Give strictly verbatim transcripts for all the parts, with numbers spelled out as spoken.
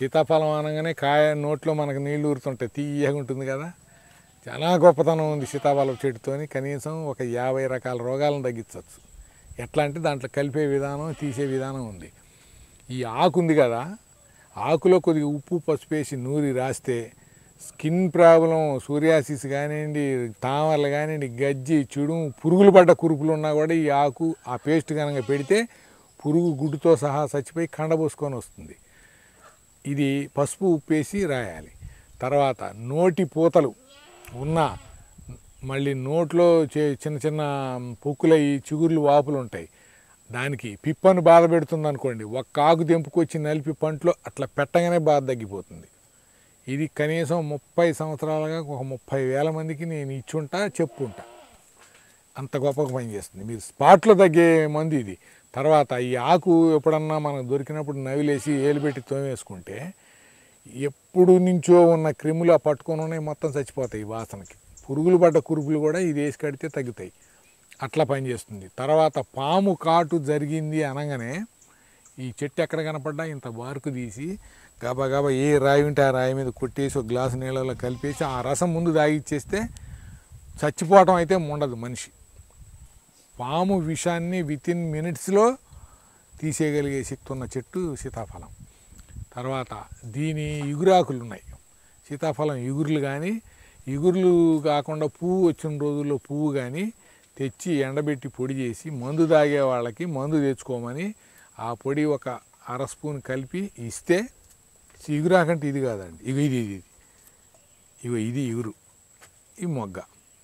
సీతాఫలం అనగానే కాయ నోట్లో మనకు నీళ్లు ఊరుతుంటాయి, తీయగా ఉంటుంది కదా. చాలా గొప్పతనం ఉంది సీతాఫలం చెట్టుతోని. కనీసం ఒక యాభై రకాల రోగాలను తగ్గించవచ్చు. ఎట్లా అంటే దాంట్లో కలిపే విధానం, తీసే విధానం ఉంది. ఈ ఆకు ఉంది కదా, ఆకులో కొద్దిగా ఉప్పు పసుపు వేసి నూరి రాస్తే స్కిన్ ప్రాబ్లం, సూరియాసిస్ కానివ్వండి, తామరలు కానివ్వండి, గజ్జి, చుడు, పురుగులు పడ్డ కురుపులు ఉన్నా కూడా ఈ ఆకు ఆ పేస్ట్ కనుక పెడితే పురుగు గుడ్డుతో సహా చచ్చిపోయి కండబోసుకొని వస్తుంది. ఇది పసుపు ఉప్పేసి రాయాలి. తర్వాత నోటి పూతలు ఉన్నా, మళ్ళీ నోట్లో చిన్న చిన్న పొక్కులు ఈ చిగుర్లు వాపులు ఉంటాయి, దానికి పిప్పను బాధ పెడుతుంది అనుకోండి, ఒక్క ఆకు తెంపుకొచ్చి నలిపి పంటలో అట్లా పెట్టగానే బాధ తగ్గిపోతుంది. ఇది కనీసం ముప్పై సంవత్సరాలుగా ఒక ముప్పై వేల మందికి నేను ఇచ్చుంటా చెప్పుంటా. అంత గొప్పగా పనిచేస్తుంది. మీరు స్పాట్లో తగ్గే మందు ఇది. తర్వాత ఈ ఆకు ఎప్పుడన్నా మనకు దొరికినప్పుడు నవిలేసి ఏలుబెట్టి తోమేసుకుంటే ఎప్పుడు నుంచో ఉన్న క్రిములు ఆ పట్టుకొని ఉన్నాయి, మొత్తం చచ్చిపోతాయి వాసనకి. పురుగులు పడ్డ కురుపులు కూడా ఇది వేసి కడితే తగ్గుతాయి. అట్లా పనిచేస్తుంది. తర్వాత పాము కాటు జరిగింది అనగానే ఈ చెట్టు ఎక్కడ కనపడ్డా ఇంత బారుకు తీసి గబా గబా ఏ రాయి ఉంటే ఆ రాయి మీద కొట్టేసి ఒక గ్లాసు నీళ్ళలో కలిపేసి ఆ రసం ముందు తాగిచ్చేస్తే చచ్చిపోవటం అయితే ఉండదు మనిషి. పాము విషాన్ని వితిన్ మినిట్స్లో తీసేయగలిగే శక్తి ఉన్న చెట్టు సీతాఫలం. తర్వాత దీని ఇగురాకులు ఉన్నాయి. సీతాఫలం ఇగురులు కానీ, ఇగురులు కాకుండా పువ్వు వచ్చిన రోజుల్లో పువ్వు కానీ తెచ్చి ఎండబెట్టి పొడి చేసి మందు తాగే వాళ్ళకి మందు తెచ్చుకోమని ఆ పొడి ఒక అర స్పూన్ కలిపి ఇస్తే, ఇగురాకంటే ఇది కాదండి, ఇగో ఇది ఇది ఇగో ఇది ఇగురు, ఈ మొగ్గ.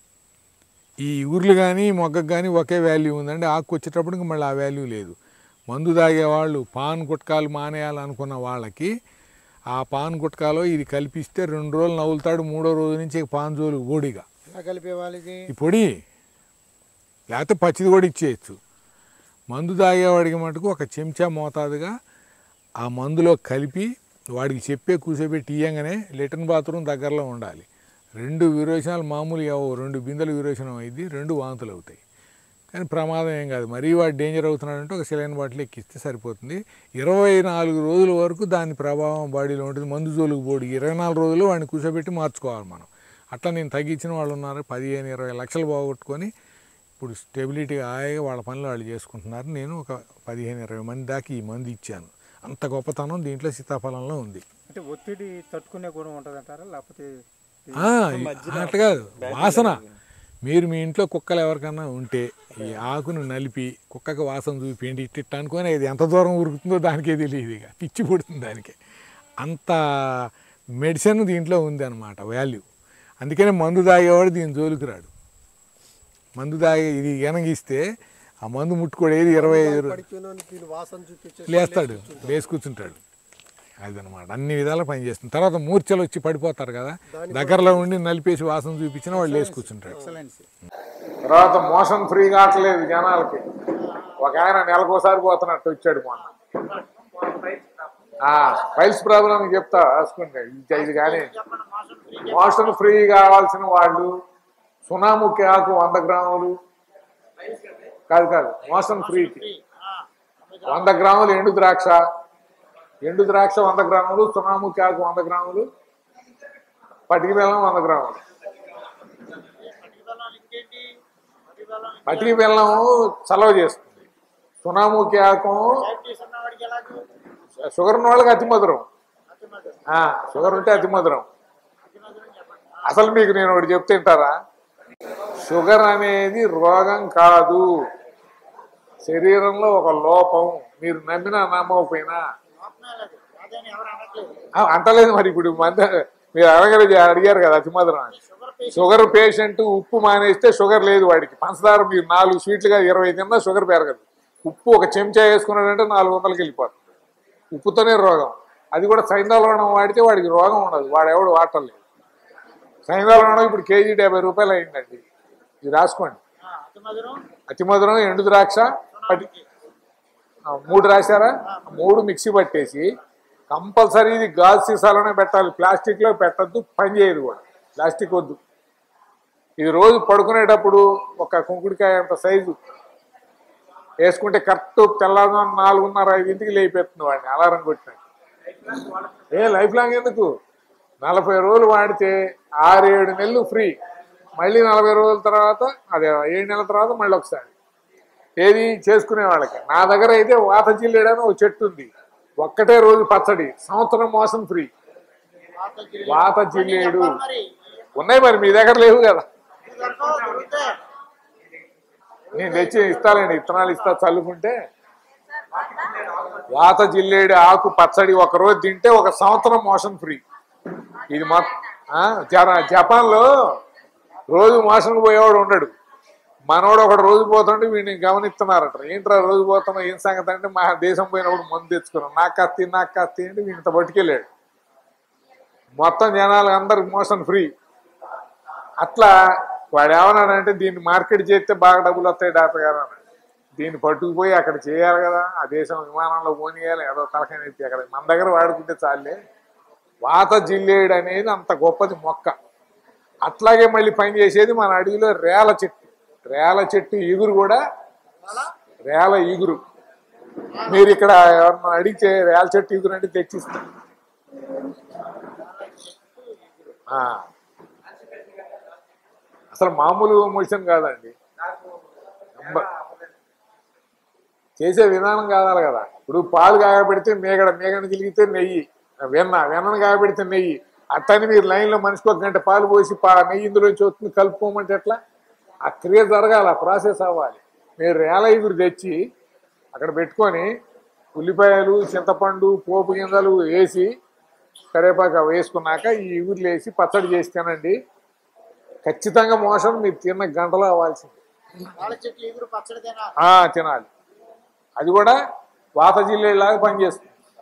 ఈ ఇగుర్లు కానీ మొగ్గకు కానీ ఒకే వాల్యూ ఉందండి. ఆకు వచ్చేటప్పటికి మళ్ళీ ఆ వాల్యూ లేదు. మందు తాగేవాళ్ళు పాన్ గుట్కాలు మానేయాలనుకున్న వాళ్ళకి ఆ పాన్ గుట్కాలో ఇది కల్పిస్తే రెండు రోజులు నవ్వులుతాడు, మూడో రోజు నుంచి పాన్ జోలు ఓడిగా కలిపే వాళ్ళకి ఈ పొడి, లేకపోతే పచ్చిది కూడా ఇచ్చేయచ్చు. మందు తాగేవాడికి మటుకు ఒక చెంచా మోతాదుగా ఆ మందులో కలిపి వాడికి చెప్పే కూర్చోబెట్టి ఇయ్యంగానే లెట్రిన్ బాత్రూమ్ దగ్గరలో ఉండాలి. రెండు విరోచనాలు మామూలు అవ్వవు, రెండు బిందెలు విరోచనం అయింది, రెండు వాంతులు అవుతాయి. కానీ ప్రమాదం ఏం కాదు. మరీ వాడు డేంజర్ అవుతున్నాడంటే ఒక సెలైన్ బాటిల్ ఎక్కిస్తే సరిపోతుంది. ఇరవై నాలుగు రోజుల వరకు దాని ప్రభావం బాడీలో ఉంటుంది. మందు జోలుకు పోడి ఇరవై నాలుగు రోజులు వాడిని కూర్చోబెట్టి మార్చుకోవాలి మనం. అట్లా నేను తగ్గించిన వాళ్ళు ఉన్నారు, పదిహేను ఇరవై లక్షలు పోగొట్టుకొని ఇప్పుడు స్టెబిలిటీగా హాయిగా వాళ్ళ పనులు వాళ్ళు చేసుకుంటున్నారు. నేను ఒక పదిహేను ఇరవై మంది దాకా ఈ మందు ఇచ్చాను. అంత గొప్పతనం దీంట్లో సీతాఫలంలో ఉంది. అంటే ఒత్తిడి తట్టుకునే గుణం ఉంటుంది అంటారా? లేకపోతే అట్లా కాదు, వాసన. మీరు మీ ఇంట్లో కుక్కలు ఎవరికన్నా ఉంటే ఈ ఆకును నలిపి కుక్కకి వాసన చూపిండి ఇట్ట అనుకొని ఇది ఎంత దూరం ఉరుకుతుందో దానికే తెలియదు, ఇక పిచ్చి పుడుతుంది దానికి. అంత మెడిసిన్ దీంట్లో ఉంది అన్నమాట, వాల్యూ. అందుకనే మందు తాగేవాడు దీని జోలికి రాడు. మందు తాగే ఇది ఎనగిస్తే ఆ మందు ముట్టుకోడు, ఏది ఇరవై ఐదు లేస్తాడు, లేచి కూర్చుంటాడు. అదనమాట, అన్ని విధాలు పనిచేస్తుంది. తర్వాత మూర్ఛలు వచ్చి పడిపోతారు కదా, దగ్గరలో ఉండి నలిపేసి వాసన చూపించిన వాళ్ళు లేచి కూర్చుంటాడు. తర్వాత మోషన్ ఫ్రీ కావట్లేదు జనాలకి. ఒక ఆయన నెలకోసారి పోతున్నట్టు వచ్చాడు మొన్న. ఫైల్స్ ప్రాబ్లం చెప్తా రాసుకుంటే ఇది కానీ మోషన్ ఫ్రీ కావాల్సిన వాళ్ళు సునాముఖి ఆకు వంద గ్రాములు కాదు కాదు మోషన్ ఫ్రీకి వంద గ్రాములు ఎండు ద్రాక్ష, ఎండు ద్రాక్ష వంద గ్రాములు, సునాముఖి ఆకు వంద గ్రాములు, పటికి బెల్లం వంద గ్రాములు. పటికి బెల్లం చలవ చేస్తుంది, సునాముఖి ఆకు షుగర్ ఉన్న వాళ్ళకి అతి మధురం, షుగర్ ఉంటే అతి మధురం. అసలు మీకు నేను ఒకటి చెప్తుంటారా, షుగర్ అనేది రోగం కాదు, శరీరంలో ఒక లోపం. మీరు నమ్మినా నమ్మకపోయినా అంటలేదు. మరి ఇప్పుడు మంది మీరు అడగలేదు, అడిగారు కదా అతి మధురం అని. షుగర్ పేషెంట్ ఉప్పు మానేస్తే షుగర్ లేదు వాడికి. పంచదార మీరు నాలుగు స్వీట్లుగా ఇరవై తిన్నా షుగర్ పెరగదు. ఉప్పు ఒక చెంచా వేసుకున్నాడంటే నాలుగు వందలకి వెళ్ళిపోతుంది. ఉప్పుతోనే రోగం. అది కూడా సైంధవలవణం వాడితే వాడికి రోగం ఉండదు, వాడు ఎవడు వాడలేదు. సైంధవలవణం ఇప్పుడు కేజీ డెబ్బై రూపాయలు అయిందండి. ఇది రాసుకోండి. అతి మధురం, ఎండు ద్రాక్ష, పటి మూడు రాశారా, మూడు మిక్సీ పట్టేసి కంపల్సరీ ఇది గాజు సీసాలోనే పెట్టాలి, ప్లాస్టిక్లో పెట్టద్దు, పని చేయదు కూడా, ప్లాస్టిక్ వద్దు. ఇది రోజు పడుకునేటప్పుడు ఒక కుంకుడికాయ అంత సైజు వేసుకుంటే కరెక్ట్ తెల్లవారు నాలుగున్నర ఐదింటికి లేపేస్తుంది వాడిని అలారం కొట్టినట్టు. ఏ లైఫ్ లాంగ్ ఎందుకు? నలభై రోజులు వాడితే ఆరు ఏడు నెలలు ఫ్రీ, మళ్ళీ నలభై రోజుల తర్వాత అదే ఏడు నెలల తర్వాత మళ్ళీ ఒకసారి ఏది చేసుకునే వాళ్ళకి. నా దగ్గర అయితే వాత జిల్లేడని ఒక చెట్టు ఉంది, ఒక్కటే రోజు పచ్చడి, సంవత్సరం మోసం ఫ్రీ. వాత జిల్లేడు ఉన్నాయి, మరి మీ దగ్గర లేవు కదా. నేను తెచ్చి ఇస్తానండి, ఇత్తనాలు ఇస్తా చల్లుకుంటే. వాత జిల్లేడు ఆకు పచ్చడి ఒక రోజు తింటే ఒక సంవత్సరం మోషన్ ఫ్రీ. ఇది మొత్తం జపాన్ లో రోజు మోషన్కి పోయేవాడు ఉండడు, మనోడు ఒకడు రోజు పోతుంటే వీడిని గమనిస్తున్నారట. ఏంట్రా రోజు పోతున్నా, ఏం సంగతి అంటే మా దేశం పోయినప్పుడు మందు తెచ్చుకున్నాం, నాకు కత్తి నాకు కత్తి అంటే వీళ్ళతో పట్టుకెళ్ళాడు. మొత్తం జనాలు అందరికి మోషన్ ఫ్రీ. అట్లా వాడు ఏమన్నాడంటే దీన్ని మార్కెట్ చేస్తే బాగా డబ్బులు వస్తాయి డాక్టర్ గారు అన్నాడు. దీన్ని పట్టుకుపోయి అక్కడ చేయాలి కదా, ఆ దేశం విమానంలో పోనీయాలి, ఏదో తలకాయ ఎత్తి అక్కడ మన దగ్గర వాడుకుంటే చాలే. వాత జిల్లేడు అనేది అంత గొప్పది మొక్క. అట్లాగే మళ్ళీ పని చేసేది మన అడవిలో రేల చెట్టు. రేల చెట్టు ఇగురు కూడా, రేల ఇగురు మీరు ఇక్కడ ఎవరన్నా అడిగితే రేల చెట్టు ఇగురు అంటే తెచ్చిస్తాం. అసలు మామూలు మోషన్ కాదండి, చేసే విధానం కావాలి కదా. ఇప్పుడు పాలు కాగబెడితే మేగడ, మేగడ గిలిగితే నెయ్యి, వెన్న, వెన్నను కాగబెడితే నెయ్యి. అట్టని మీరు లైన్లో మనిషికి ఒక గంట పాలు పోసి పా నెయ్యి ఇందులోంచి వస్తుంది కలుపుకోమంటే ఎట్లా? ఆ క్రియ జరగాలి, ఆ ప్రాసెస్ అవ్వాలి. మీరు రేల ఇగురు తెచ్చి అక్కడ పెట్టుకొని ఉల్లిపాయలు, చింతపండు, పోపు గింజలు వేసి కరేపాకు వేసుకున్నాక ఈ ఇగురులు వేసి పచ్చడి చేసి తినండి, ఖచ్చితంగా మోషన్ మీరు తిన్న గంటలో అవ్వాల్సింది. తినాలి, అది కూడా వాత జిల్లేలాగా పనిచేస్తుంది.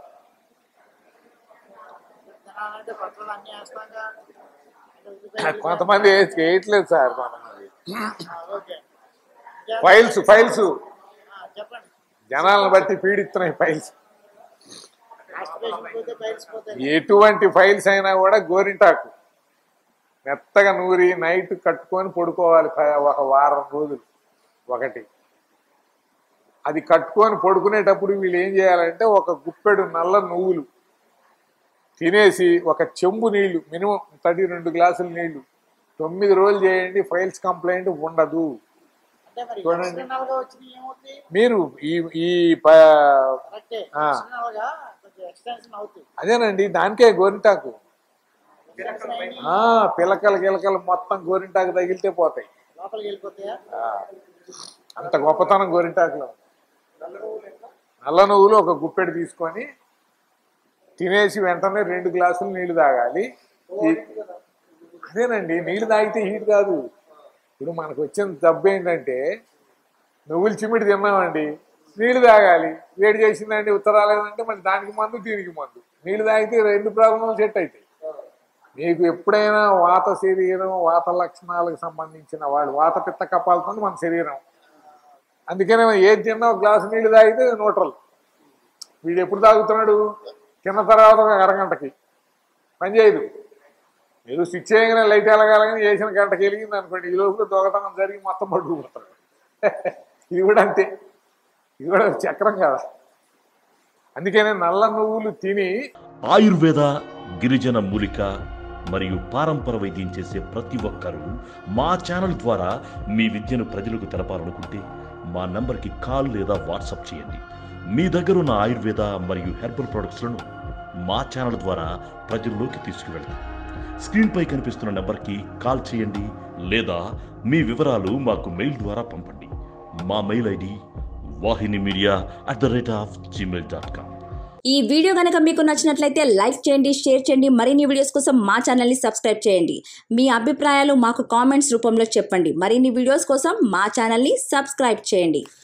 కొంతమంది వేయట్లేదు సార్, కొంతమంది ఫైల్స్ ఫైల్స్ జనాలను బట్టి పీడిస్తున్నాయి ఫైల్స్. ఎటువంటి ఫైల్స్ అయినా కూడా గోరింటాకు మెత్తగా నూరి నైట్ కట్టుకొని పడుకోవాలి ఒక వారం రోజులు. ఒకటి అది కట్టుకొని పడుకునేటప్పుడు వీళ్ళు ఏం చేయాలంటే ఒక గుప్పెడు నల్ల నువ్వులు తినేసి ఒక చెంబు నీళ్లు, మినిమం థర్టీ రెండు గ్లాసుల నీళ్లు తొమ్మిది రోజులు చేయండి, ఫైల్స్ కంప్లైంట్ ఉండదు. చూడండి మీరు ఈ ఈ అదేనండి, దానికే గోరింటాకు. పిలకలు గిలకలు మొత్తం గోరింటాకు తగిలితే పోతాయి, అంత గొప్పతనం గోరింటాకులో. నల్ల నువ్వులు ఒక గుప్పెడు తీసుకొని తినేసి వెంటనే రెండు గ్లాసులు నీళ్లు తాగాలి. అదేనండి, నీళ్లు తాగితే హీట్ కాదు. ఇప్పుడు మనకు వచ్చిన జబ్బు ఏంటంటే నువ్వులు చిమ్మిడి తిన్నామండి, నీళ్లు తాగాలి, వేడి చేసిందండి ఉత్తరాలేదంటే మళ్ళీ దానికి మందు దీనికి మందు. నీళ్లు తాగితే రెండు ప్రాబ్లమ్లు సెట్ అవుతాయి. మీకు ఎప్పుడైనా వాత శరీరం, వాత లక్షణాలకు సంబంధించిన వాళ్ళు, వాత పిత్త కపాలతో మన శరీరం. అందుకనే ఏది తిన్నా ఒక గ్లాసు నీళ్లు తాగితే న్యూట్రల్. వీడు ఎప్పుడు తాగుతున్నాడు? తిన్న తర్వాత ఒక అరగంటకి పనిచేయదు. మీరు స్విచ్ చేయగానే లైట్ వెళ్ళగాలని వేసిన గంటకి వెలిగింది అనుకోండి, ఈ లోపల దొంగతనం జరిగి మొత్తం పట్టుకుపోతాడు. ఇది కూడా అంతే, ఇది కూడా చక్రం కదా. అందుకనే నల్ల నువ్వులు తిని ఆయుర్వేద, గిరిజన మూలిక మరియు పారంపర వైద్యం చేసే ప్రతి ఒక్కరూ మా ఛానల్ ద్వారా మీ విద్యను ప్రజలకు తెలపాలనుకుంటే మా నంబర్కి కాల్ లేదా వాట్సాప్ చేయండి. మీ దగ్గర ఉన్న ఆయుర్వేద మరియు హెర్బల్ ప్రొడక్ట్స్లను మా ఛానల్ ద్వారా ప్రజల్లోకి తీసుకువెళ్తాం. స్క్రీన్పై కనిపిస్తున్న నెంబర్కి కాల్ చేయండి లేదా మీ వివరాలు మాకు మెయిల్ ద్వారా పంపండి. మా mail ID Vahini media at the rate of Gmail dot com. ఈ వీడియో కనుక మీకు నచ్చినట్లయితే లైక్ చేయండి, షేర్ చేయండి. మరిన్ని వీడియోస్ కోసం మా ఛానల్ని సబ్స్క్రైబ్ చేయండి. మీ అభిప్రాయాలు మాకు కామెంట్స్ రూపంలో చెప్పండి. మరిన్ని వీడియోస్ కోసం మా ఛానల్ని సబ్స్క్రైబ్ చేయండి.